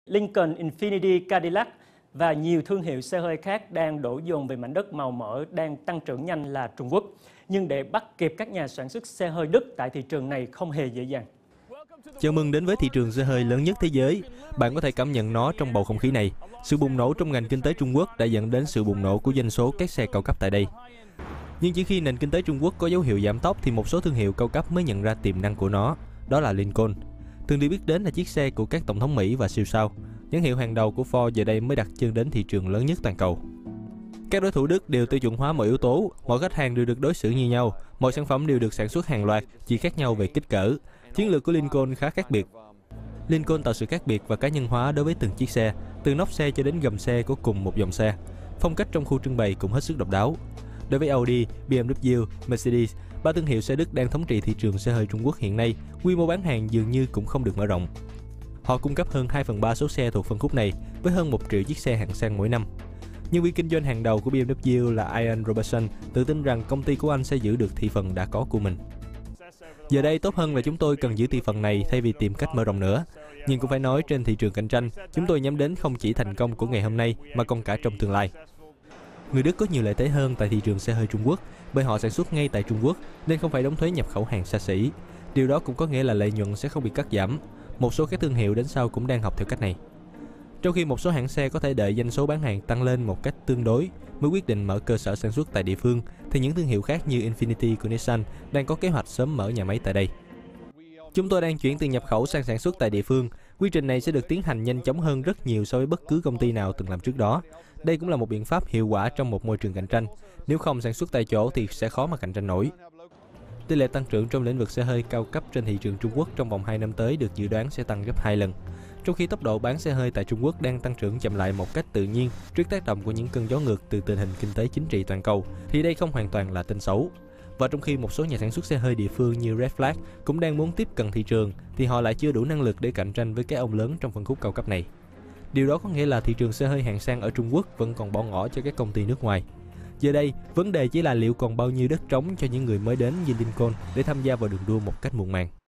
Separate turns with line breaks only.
Lincoln, Infiniti, Cadillac và nhiều thương hiệu xe hơi khác đang đổ dồn về mảnh đất màu mỡ đang tăng trưởng nhanh là Trung Quốc. Nhưng để bắt kịp các nhà sản xuất xe hơi Đức tại thị trường này không hề dễ dàng.
Chào mừng đến với thị trường xe hơi lớn nhất thế giới. Bạn có thể cảm nhận nó trong bầu không khí này. Sự bùng nổ trong ngành kinh tế Trung Quốc đã dẫn đến sự bùng nổ của doanh số các xe cao cấp tại đây. Nhưng chỉ khi nền kinh tế Trung Quốc có dấu hiệu giảm tốc thì một số thương hiệu cao cấp mới nhận ra tiềm năng của nó. Đó là Lincoln. Thường được biết đến là chiếc xe của các tổng thống Mỹ và siêu sao. Nhãn hiệu hàng đầu của Ford giờ đây mới đặt chân đến thị trường lớn nhất toàn cầu. Các đối thủ Đức đều tiêu chuẩn hóa mọi yếu tố, mọi khách hàng đều được đối xử như nhau, mọi sản phẩm đều được sản xuất hàng loạt, chỉ khác nhau về kích cỡ. Chiến lược của Lincoln khá khác biệt. Lincoln tạo sự khác biệt và cá nhân hóa đối với từng chiếc xe, từ nóc xe cho đến gầm xe của cùng một dòng xe. Phong cách trong khu trưng bày cũng hết sức độc đáo. Đối với Audi, BMW, Mercedes, ba thương hiệu xe Đức đang thống trị thị trường xe hơi Trung Quốc hiện nay, quy mô bán hàng dường như cũng không được mở rộng. Họ cung cấp hơn 2/3 số xe thuộc phân khúc này, với hơn 1 triệu chiếc xe hạng sang mỗi năm. Nhân viên kinh doanh hàng đầu của BMW là Ian Robertson tự tin rằng công ty của anh sẽ giữ được thị phần đã có của mình. Giờ đây tốt hơn là chúng tôi cần giữ thị phần này thay vì tìm cách mở rộng nữa. Nhưng cũng phải nói trên thị trường cạnh tranh, chúng tôi nhắm đến không chỉ thành công của ngày hôm nay mà còn cả trong tương lai. Người Đức có nhiều lợi thế hơn tại thị trường xe hơi Trung Quốc bởi họ sản xuất ngay tại Trung Quốc nên không phải đóng thuế nhập khẩu hàng xa xỉ. Điều đó cũng có nghĩa là lợi nhuận sẽ không bị cắt giảm. Một số các thương hiệu đến sau cũng đang học theo cách này. Trong khi một số hãng xe có thể đợi doanh số bán hàng tăng lên một cách tương đối mới quyết định mở cơ sở sản xuất tại địa phương, thì những thương hiệu khác như Infiniti của Nissan đang có kế hoạch sớm mở nhà máy tại đây. Chúng tôi đang chuyển từ nhập khẩu sang sản xuất tại địa phương. Quy trình này sẽ được tiến hành nhanh chóng hơn rất nhiều so với bất cứ công ty nào từng làm trước đó. Đây cũng là một biện pháp hiệu quả trong một môi trường cạnh tranh. Nếu không sản xuất tại chỗ thì sẽ khó mà cạnh tranh nổi. Tỷ lệ tăng trưởng trong lĩnh vực xe hơi cao cấp trên thị trường Trung Quốc trong vòng 2 năm tới được dự đoán sẽ tăng gấp 2 lần. Trong khi tốc độ bán xe hơi tại Trung Quốc đang tăng trưởng chậm lại một cách tự nhiên trước tác động của những cơn gió ngược từ tình hình kinh tế chính trị toàn cầu, thì đây không hoàn toàn là tin xấu. Và trong khi một số nhà sản xuất xe hơi địa phương như Red Flag cũng đang muốn tiếp cận thị trường, thì họ lại chưa đủ năng lực để cạnh tranh với các ông lớn trong phân khúc cao cấp này. Điều đó có nghĩa là thị trường xe hơi hạng sang ở Trung Quốc vẫn còn bỏ ngỏ cho các công ty nước ngoài. Giờ đây, vấn đề chỉ là liệu còn bao nhiêu đất trống cho những người mới đến như Lincoln để tham gia vào đường đua một cách muộn màng.